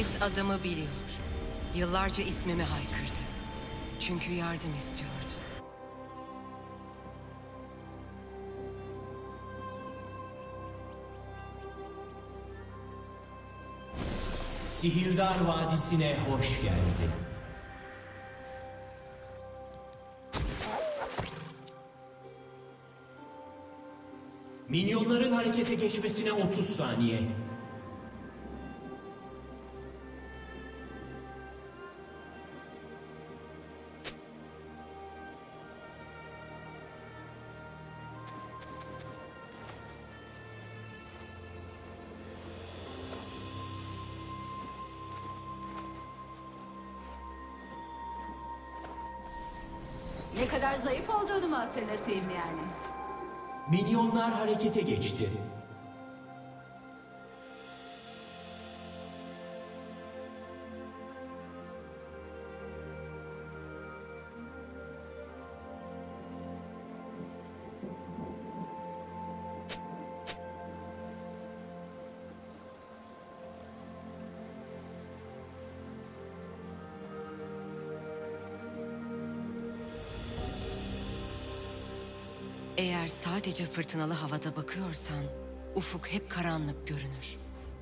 Sis adımı biliyor. Yıllarca ismimi haykırdı. Çünkü yardım istiyordu. Sihirdar Vadisi'ne hoş geldin. Minyonların harekete geçmesine 30 saniye. Ne kadar zayıf olduğunu mu hatırlatayım yani? Minyonlar harekete geçti. Eğer sadece fırtınalı havada bakıyorsan, ufuk hep karanlık görünür.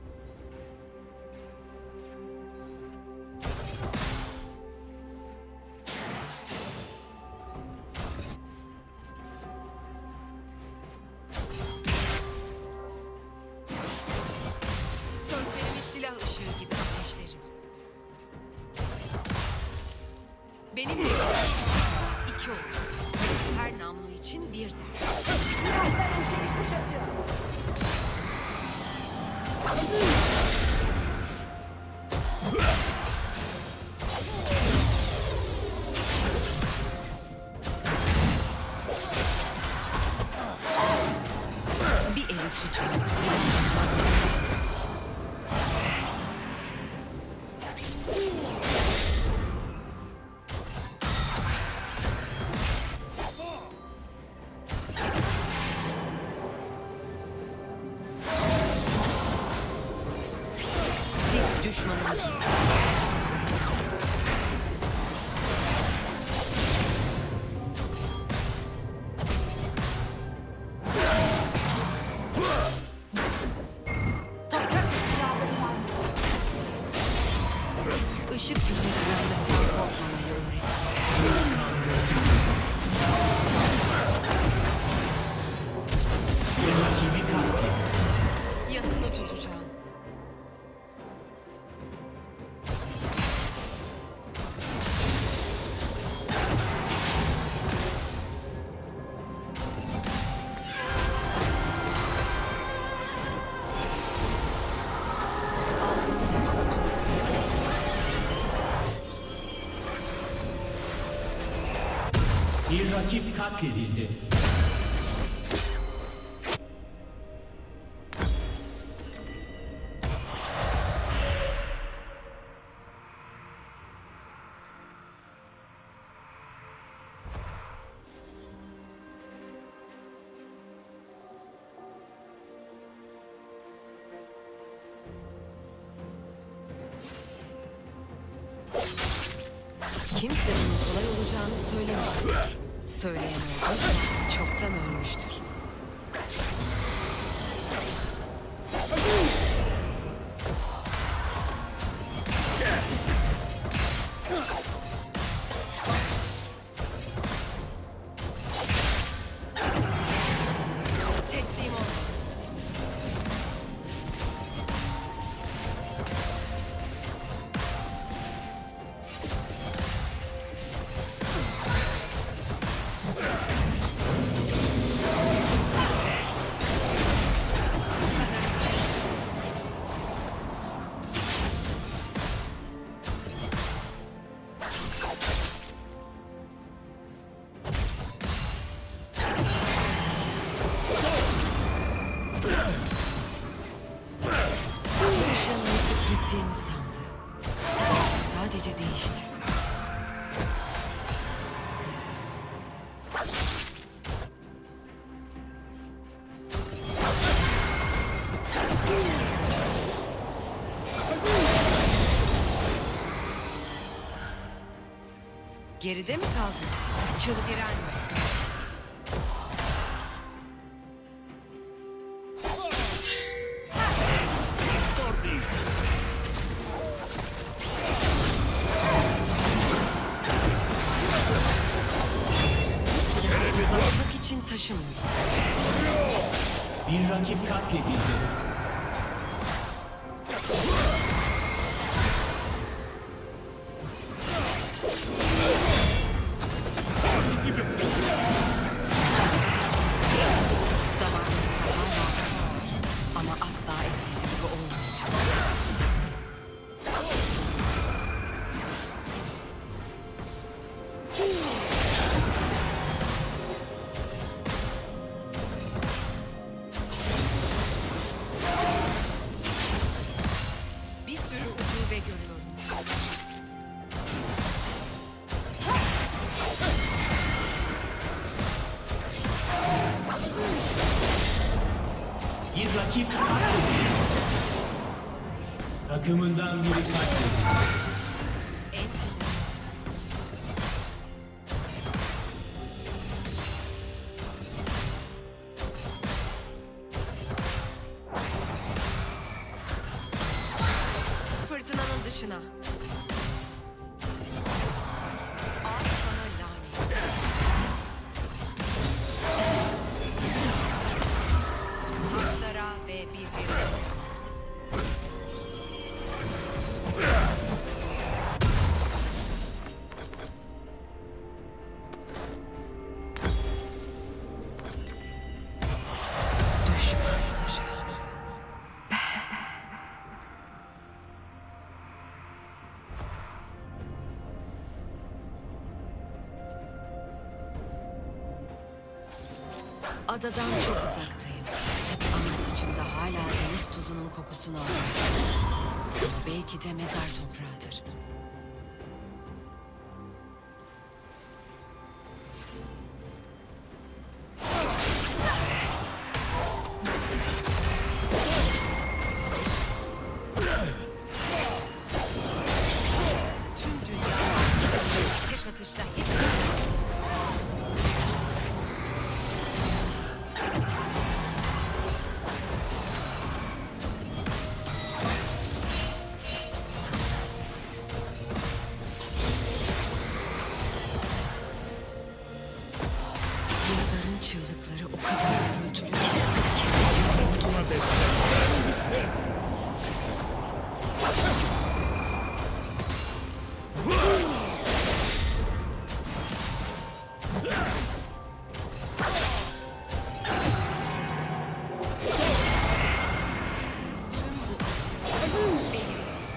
Sözlerimi silah ışığı gibi ateşlerim. Benim de iki olsun. Her namlu için bir der. Birazdan seni kuşatıyor. Bir eli tutuyorum. Düşmanımız. Işık bize karanlıktan korkmamayı öğretir. Yasını tutacağım. Bir rakip katledildi. Kimse bunun kolay olacağını söylemedi. Söyleyen olduysa çoktan ölmüştür. Teslim ol. Geride mi kaldın? Çığlık direnme. Uzatmak için taşımıyor. Bir rakip katledildi. Damarlarında hala var. Ama asla eskisi gibi olmayacak. Bir sürü ucube görüyorum. Bir rakip katledildi. Takımından biri katledildi. Enter. Fırtınanın dışına. Al sana lanet. Taşlara ve birbirine. Düşmanları. Adadan çok uzaktayım. Ama saçımda hala deniz tuzunun kokusunu alıyorum. Belki de mezar toprağıdır. Tüm dünya tek atışta hep. Yılların çığlıkları o kadar gürültülü ki kendimi duyamıyorum. Tüm bu acı benim.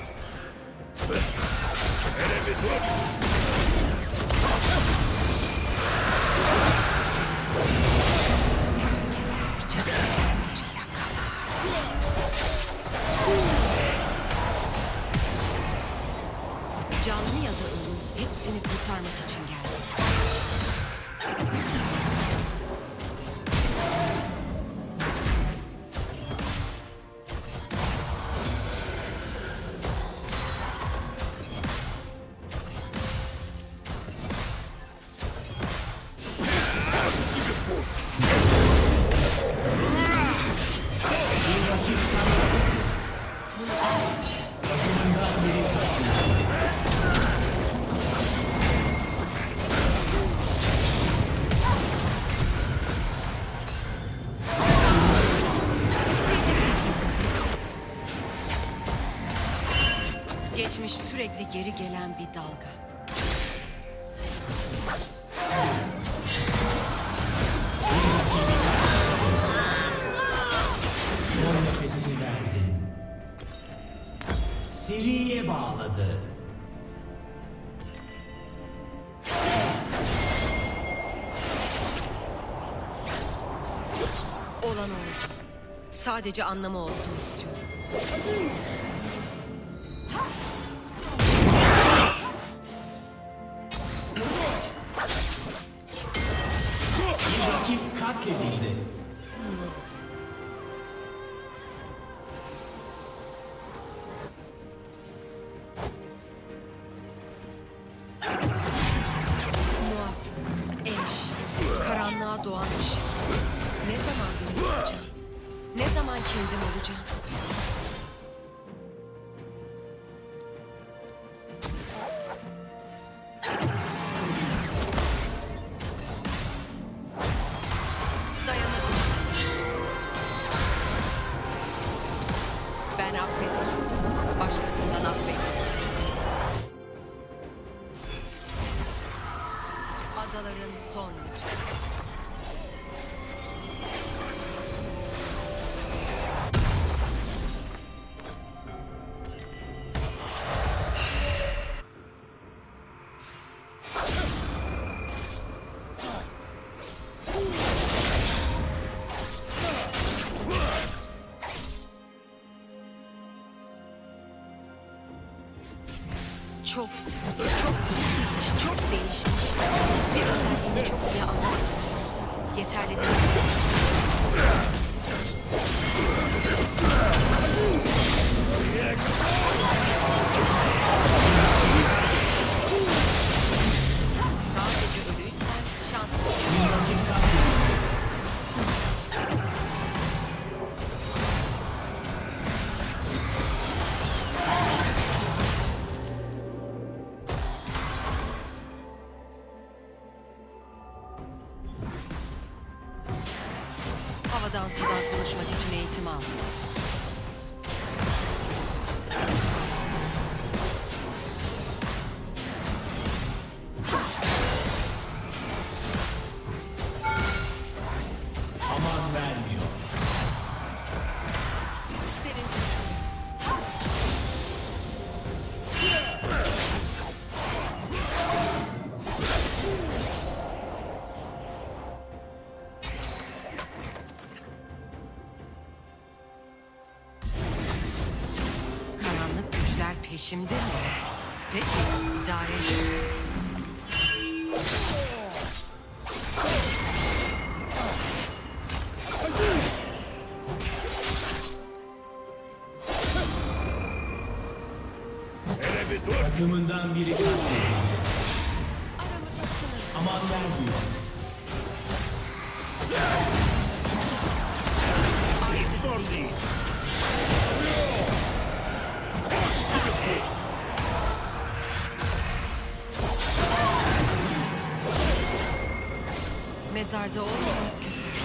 Canlı ya da ölü hepsini kurtarmak için geldim. Bir rakip katledildi. Takımından biri katledildi. Geçmiş sürekli geri gelen bir dalga. Son nefesini verdi. Seriye bağladı. Olan oldu. Sadece anlamı olsun istiyorum. Bir rakip katledildi. doğan ışık. Ne zaman benim olacağım? Ne zaman kendim olacağım? Dayanırım. Ben affederim. Başkasından affederim. Adaların son lütfu. Çok sıkıcı, çok ilginç, çok değişmiş. Bir özelliğini çok iyi anlatmıyorlarsa yeterli değil. Sadece ölüysen şanslısın. Bir rakip katledildi. Havadan sudan konuşmak için eğitim aldım. Aman vermiyor. Senin karanlık güçler peşimde mi? Peki, idare edin. Takımından biri katledildi. Aramıza sınır. Aman vermiyor. Artık değil. Mezarda olmamak güzel.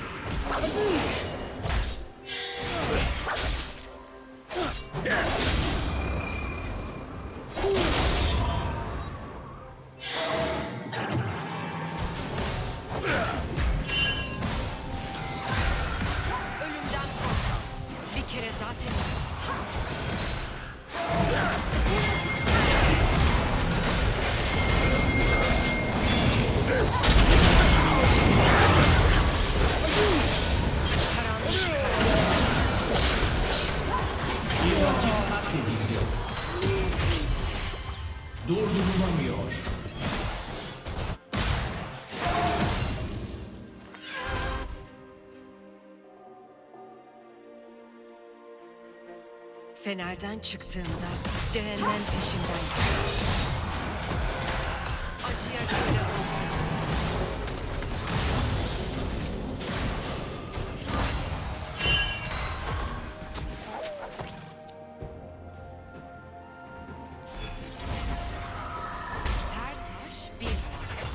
Ölümden korkma. Bir kere zaten karanlık Bir rakip katledildi. Durdurulamıyor. Fener'den çıktığımda cehennem peşimden gidiyor. Acıya göre ölüm. Her taş bir harf.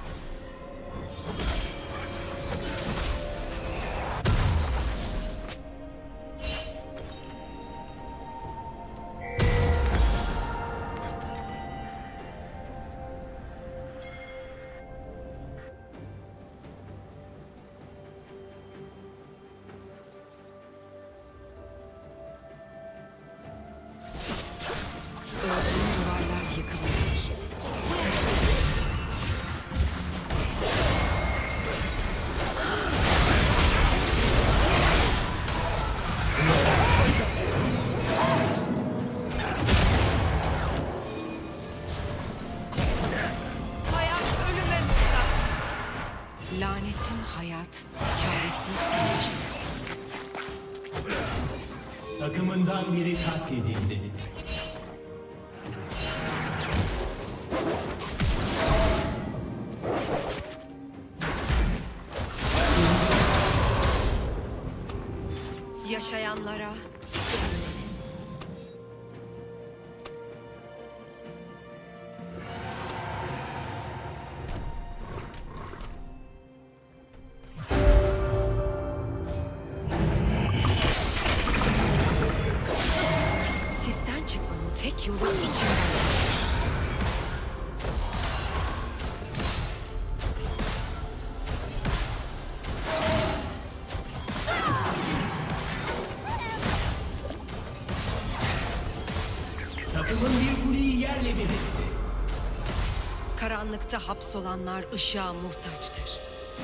Öldüğüm duvarlar yıkılır. Hayat ölüme muhtaç. Lanetim hayat, çaresiz yaşam. Takımından biri katledildi. Yaşayanlara sisten çıkmanın tek yolu içinden. Takımın bir kuleyi yerle bir etti. Karanlıkta hapsolanlar ışığa muhtaçtır.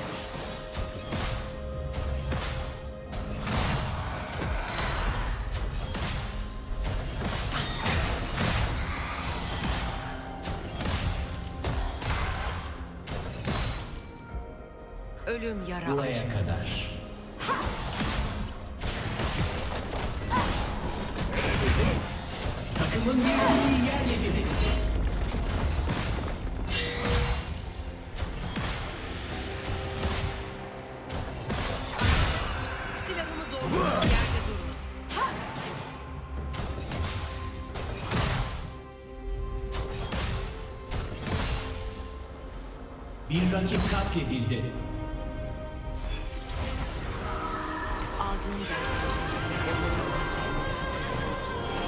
Ölüm yara Buraya açmaz. kadar. Takımın bir kuleyi yerle bir etti. Silahımı doğrultup yerde durun. Bir rakip katledildi. Aldığım dersleri ve onların yöntemleri hatırlıyorum.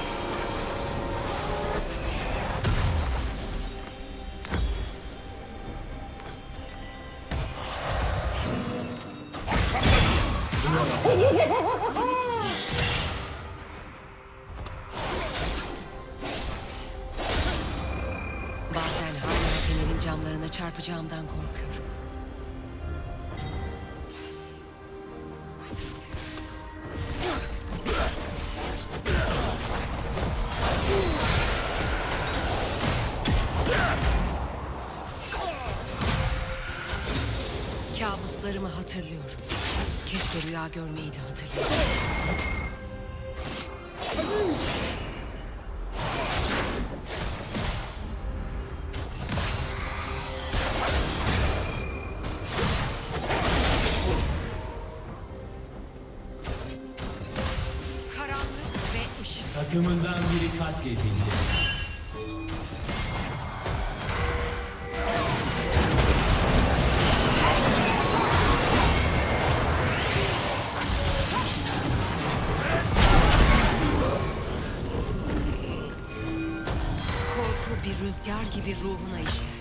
Bazen hala fenerin camlarına çarpacağımdan korkuyorum. Kabuslarımı hatırlıyorum. Keşke rüya görmeyi de hatırlıyorum. Karanlık ve ışık. Takımından biri katledildi. Korku bir rüzgar gibi ruhuna işler.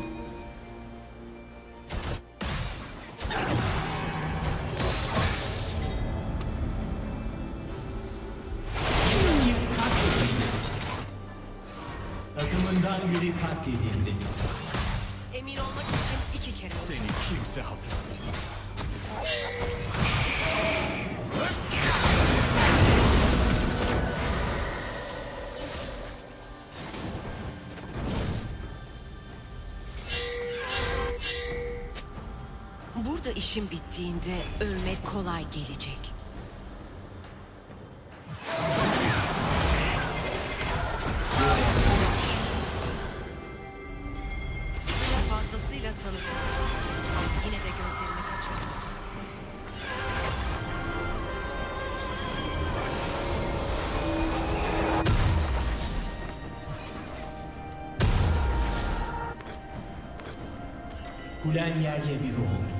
Rakip katledildi. Takımından biri katledildi. Emin olmak için 2 kere. Seni kimse hatırlamıyor. Burada işim bittiğinde ölmek kolay gelecek. Buna fazlasıyla tanıdım. Ama yine de gözlerimi kaçırmayacağım. Kulen yerle bir oldu.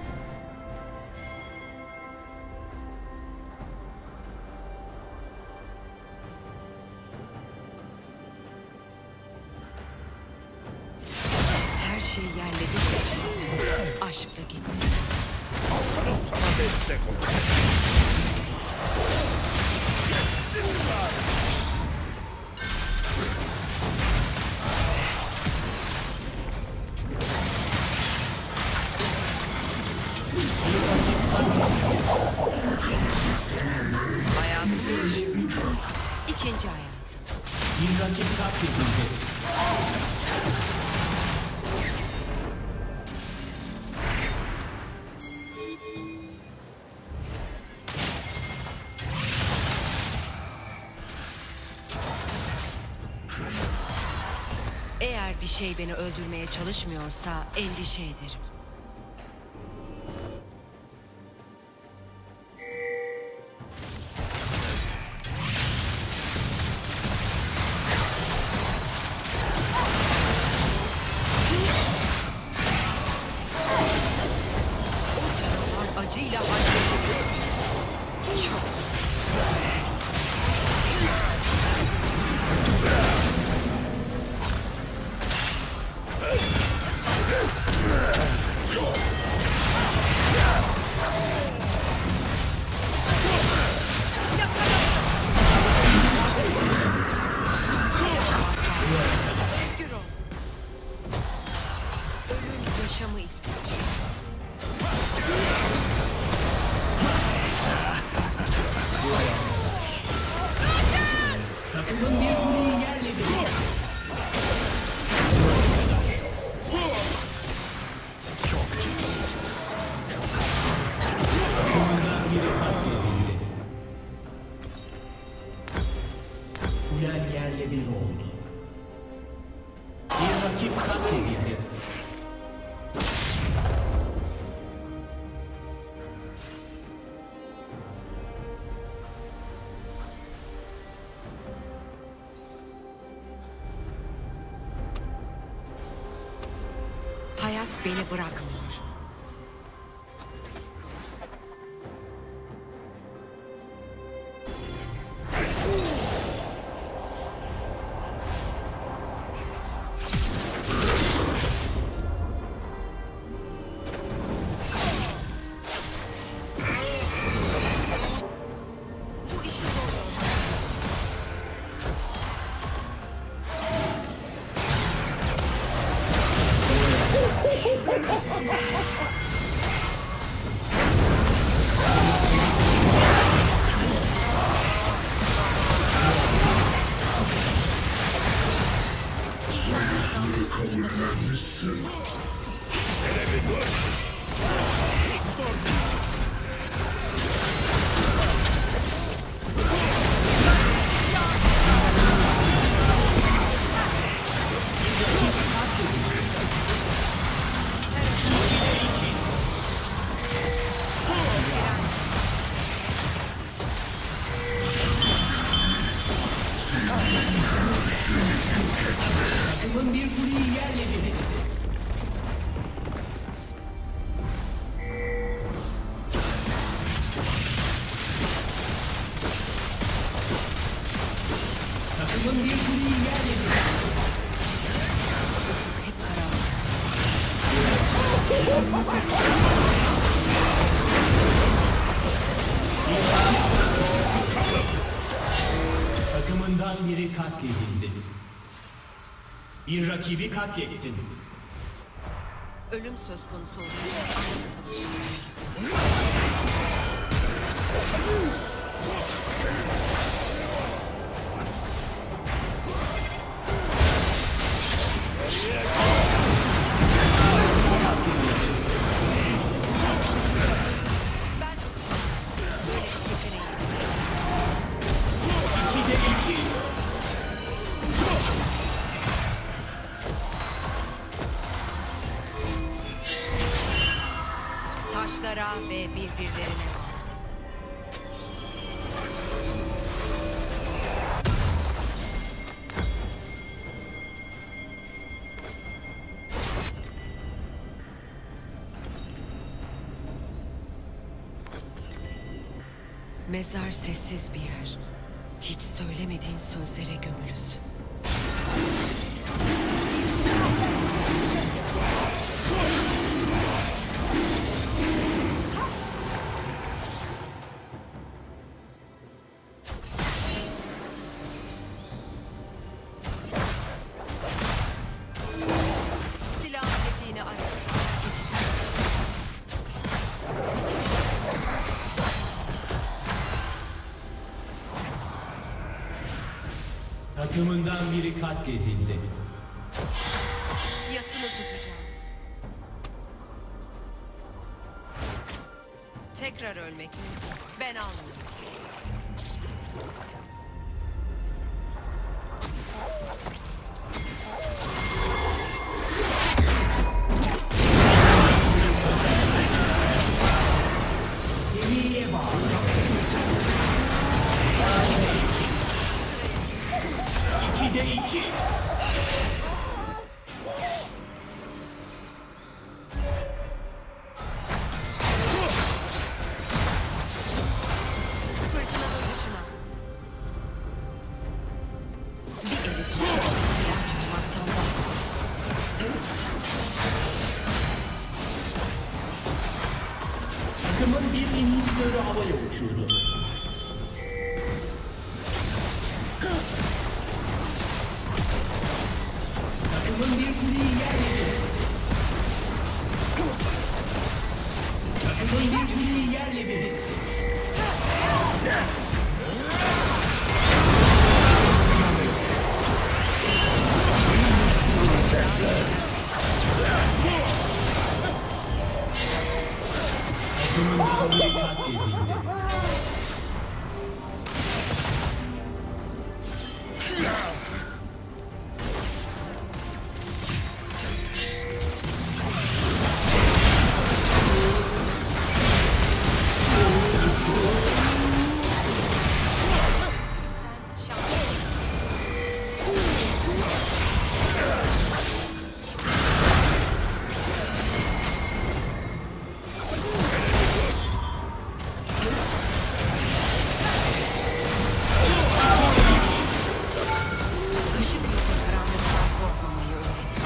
Her şey yerle bir. Aşk da gitti. Kalkanım sana destek olacak. Hayatımı yaşıyorum. İkinci hayatım. Bir rakip katledildi. Eğer bir şey beni öldürmeye çalışmıyorsa endişe ederim. Paşamı ister. Takımın bir kuleyi yerle bir oldu. Takımından biri katledildi. Kulen yerle bir oldu. Bir rakip katledildi. Hayat beni bırakmıyor. Bu işi zor. Takımın bir kuleyi yerle bir etti. Takımın bir kuleyi yerle bir etti. Hep karanlık. Takımından biri katledildi. Bir rakibi katlettin. Ölüm söz konusu olunca aynı savaşı veriyoruz. Ben de böyle bir seçeneğim. 2'de 2. Taşlara ve birbirlerine. Mezar sessiz bir yer. Hiç söylemediğin sözlere gömülüsün. Silah tetiğini ara. Takımından biri katledildi. Yasını tutacağım. Tekrar ölmek mi? Ben almıyorum. Seriye bağlı. 2'de 2. Fırtınanın dışına. Bir eli tutup silah tutmaktan daha Takımın bir inhibitörü havaya uçurdu. Takımın bir kuleyi yerle bir etti. Takımın bir kuleyi yerle bir etti. Takımın bir kuleyi katledildi. Işık bize karanlıktan korkmamayı öğretti.